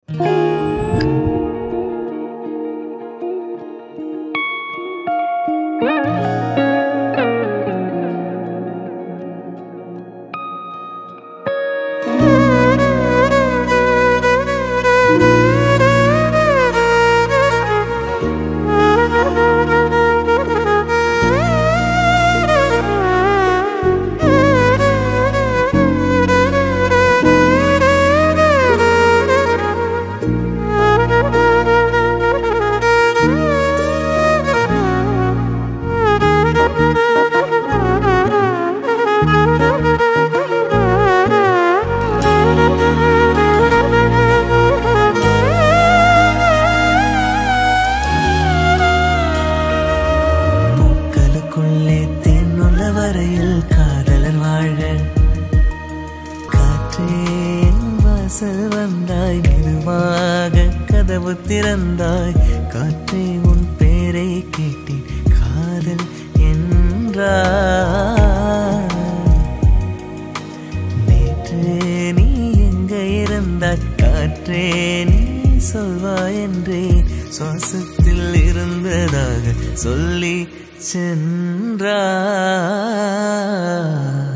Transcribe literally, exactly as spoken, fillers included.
திறந்தாய் காற்றே உன் பேரை கேட்டேன் காதல் என்றாய் நேற்று நீ எங்க இருந்தாய் காற்றே நீ சொல்வாய் என்றே சுவாசத்தில் இருந்ததாக சொல்லி சென்றாய்